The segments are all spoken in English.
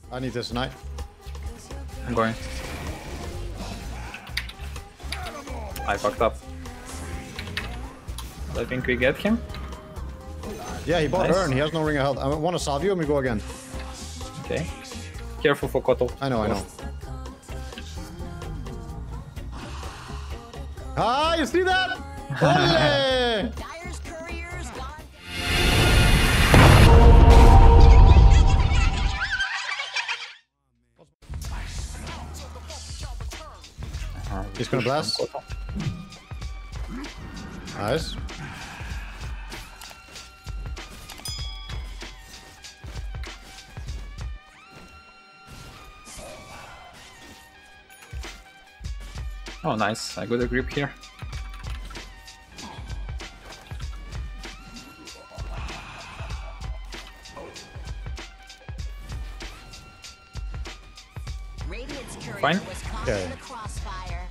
I need this tonight. I'm going. I fucked up. I think we get him. Yeah, he bought Nice. Urn. He has no ring of health. I want to salve you and we go again. Okay. Careful for Kotal. I know. Ah, you see that? Ole! Dyer's courier's gone. He's gonna blast. Nice. Oh, nice. I got a grip here. Radiant's courier Fine. was caught Okay. in the crossfire.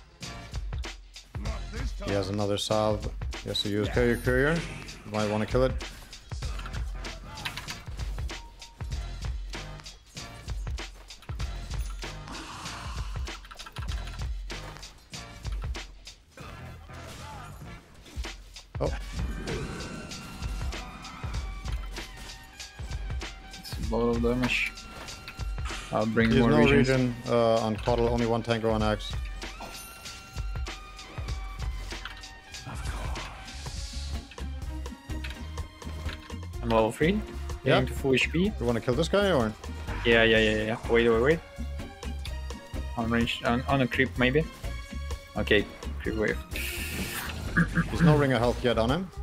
He has another salve. He has to use courier. You might want to kill it. Oh, It's a lot of damage. I'll bring there's more no regions. region on Coddle, only one tanker on Axe. I'm level 3. Yeah. Getting to full HP. You want to kill this guy or? Yeah. Wait. On range, on a creep maybe. Okay, creep wave. There's no ring of health yet on him.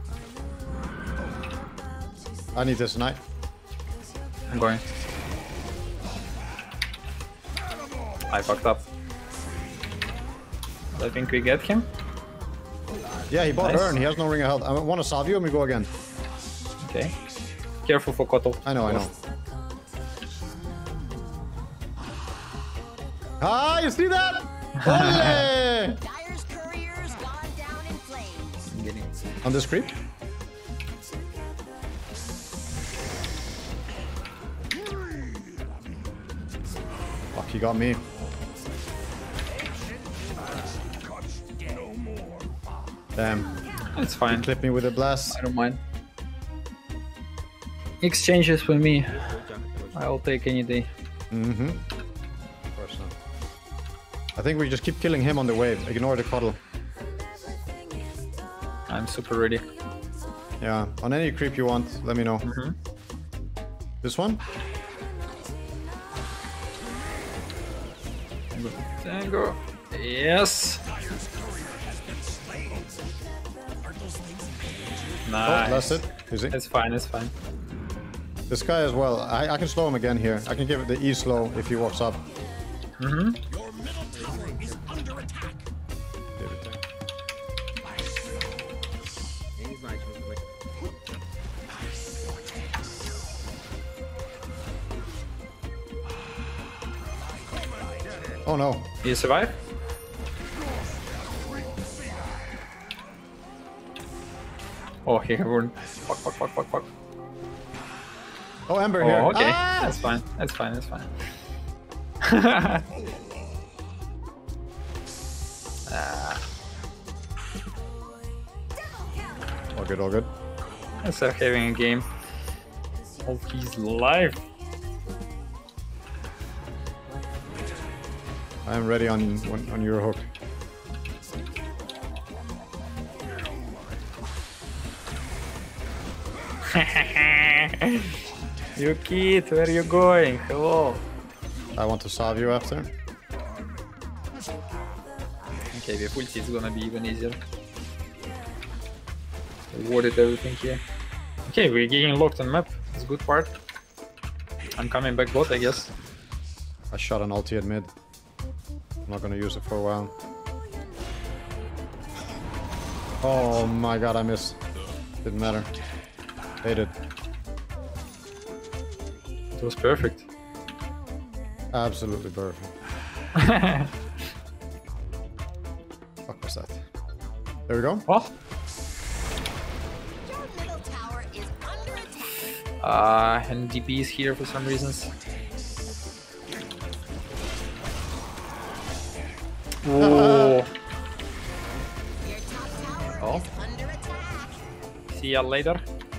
I need this tonight. I'm going. I fucked up. I think we get him. Yeah, he bought Nice. Urn. He has no ring of health. I want to salve you and we go again. Okay. Careful for Kotal. I know. Ah, you see that? Ole! Dyer's courier's gone down in flames. I'm getting. On this creep? Fuck, he got me. Damn. It's fine. Clip me with a blast. I don't mind. Exchanges for me. I'll take any day. Mm-hmm. Of course not. I think we just keep killing him on the wave. Ignore the Coddle. I'm super ready. Yeah, on any creep you want, let me know. This one? Tango. Yes. Oh, Nice. that's it. Easy. It's fine. It's fine. This guy as well. I can slow him again here. I can give it the E slow if he walks up. Give it there. Oh no. You survive? Oh, he ruined. Fuck. Oh, Ember Oh, here. okay. Ah! That's fine. That's fine. That's fine. All good, all good. Let's start having a game of his life. I am ready on your hook. You kid, where are you going? Hello. I want to salve you after. Okay, with ulti it's gonna be even easier. Awarded everything here. Okay, we're getting locked on map. It's a good part. I'm coming back bot, I guess. I shot an ulti at mid. I'm not gonna use it for a while. Oh my god, I missed. Didn't matter. Hate it. It was perfect. Absolutely perfect. Fuck was that? There we go. Oh, Your middle tower is under attack. and DP is here for some reasons. Whoa. Your top tower Oh. is under attack. See ya later.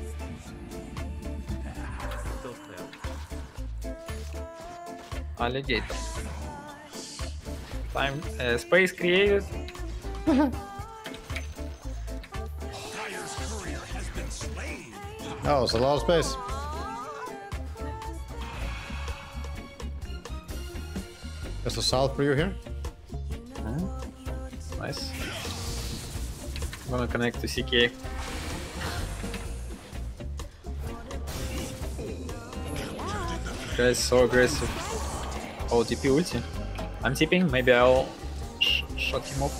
Alligator. Time space created. Oh, it's a lot of space. There's a south for you here. Nice. I'm gonna connect to CK. Guys, so aggressive. Oh, TP ulti. I'm tipping. Maybe I'll shut him off.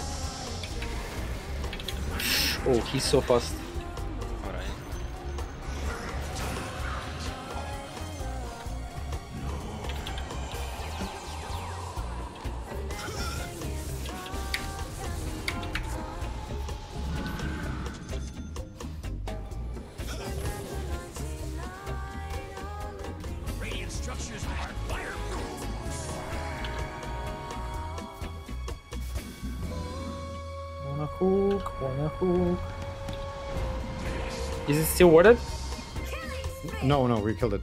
Oh, he's so fast. Wanna hook. Is it still worded? No, no, we killed it.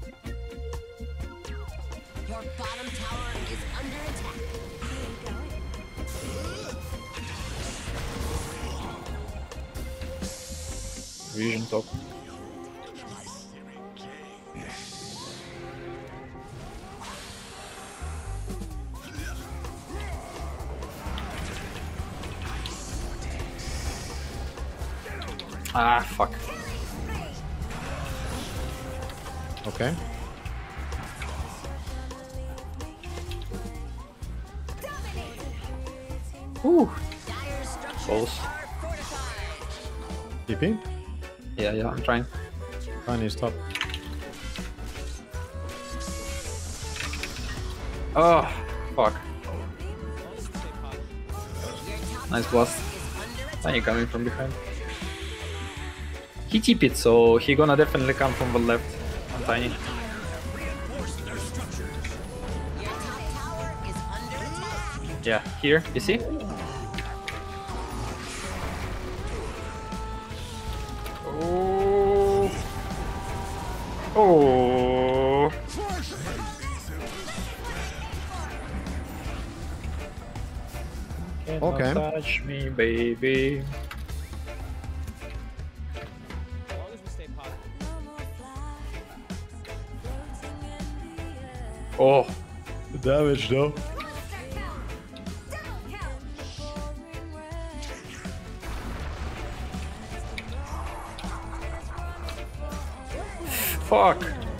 Your bottom tower is under attack. Vision top. Ah, fuck. Okay. Ooh. Dire structures Close. are fortified. TP? Yeah, I'm trying. Tiny stop. Oh, fuck. Your top Nice tower blast. is under attack. Tiny coming from behind. He TP'd, so he gonna definitely come from the left on Tiny. Your top tower is under attack. Yeah, here, you see? Oh. Oh. Cannot Okay. touch me, baby. Oh, The damage though. fuck.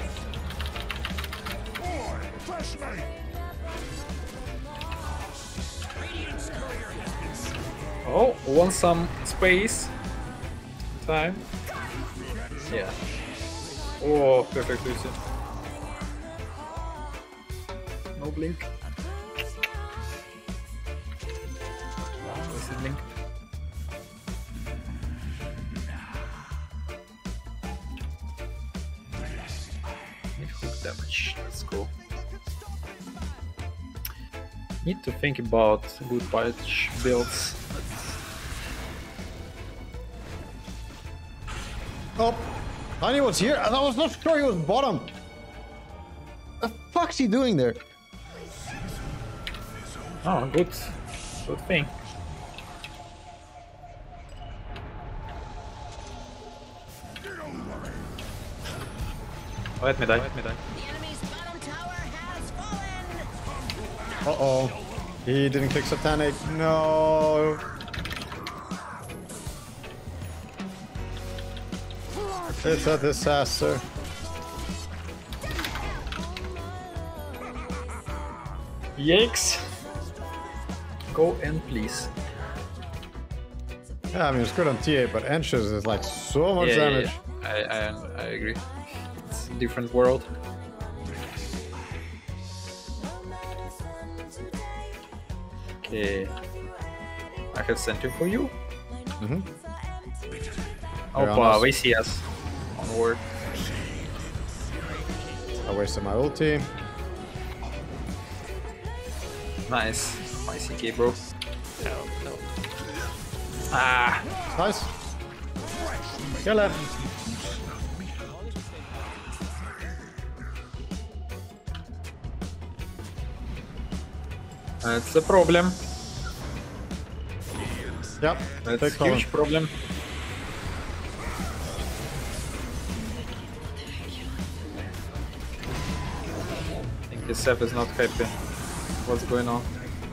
Oh, want some space? Time? Yeah. Oh, perfect Lucy. No blink. Where's the blink? Need hook damage. Let's go. Need to think about good patch builds. Oh, Tiny was here, and I was not sure he was bottom. The fuck's he doing there? Oh, good thing. Let me die. The enemy's bottom tower has fallen. Uh-oh. He didn't click Satanic. No. It's a disaster. Yikes! Go in, please. Yeah, I mean, it's good on TA, but Anxious is like so much damage. Yeah. I agree. It's a different world. Okay. I have sentry for you. Mm-hmm. Oh, on wow, us. we see us. Onward. I wasted my ulti. Nice. My CK, bro. No, no. Ah! Nice. Kill him. That's a problem. Yep. That's Take a Colin. huge problem. I think the Seth is not happy. What's going on?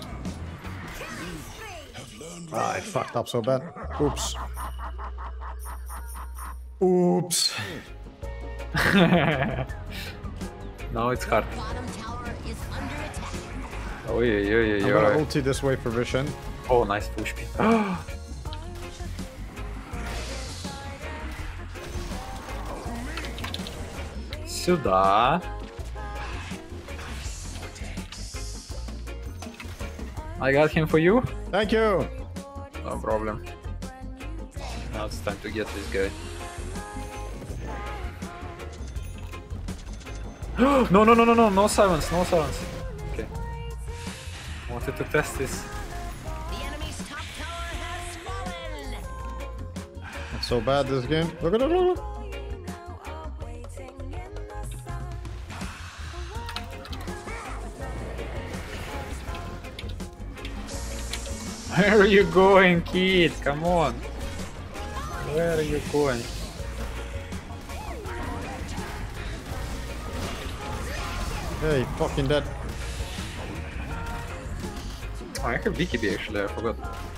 Ah, I fucked up so bad. Oops. Oops. No, it's hard. Bottom tower is under attack. Oh, yeah. I'm gonna ulti this way for Vision. Oh, nice push me. Сюда. I got him for you. Thank you. No problem. Now it's time to get this guy. No silence, no silence. Okay. Wanted to test this. The enemy's top tower has fallen. Not so bad this game. Look at it. Where are you going, kid? Come on. Where are you going? Hey, fucking dead. Oh, I have BKB actually, I forgot.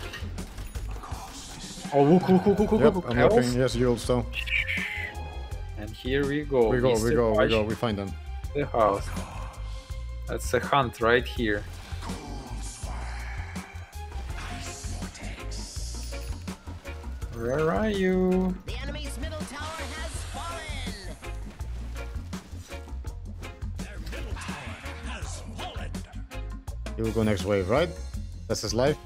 Oh, look, Yep, look. I'm Else? looking. Yes, Jules though. And here we go. We Mr. Fudge, we find them. The house. That's a hunt right here. Where are you? The enemy's middle tower has fallen. He will go next wave, right? That's his life.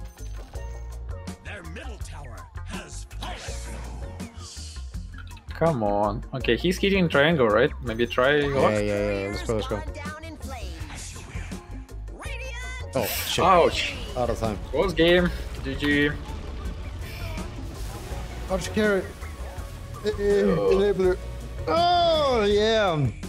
Come on. Okay, he's hitting triangle, right? Maybe try. Yeah. Let's go. Gone down in flames. Radiant. Oh shit! Ouch. Out of time. Close game. GG. How'd you carry? Enabler. Oh yeah.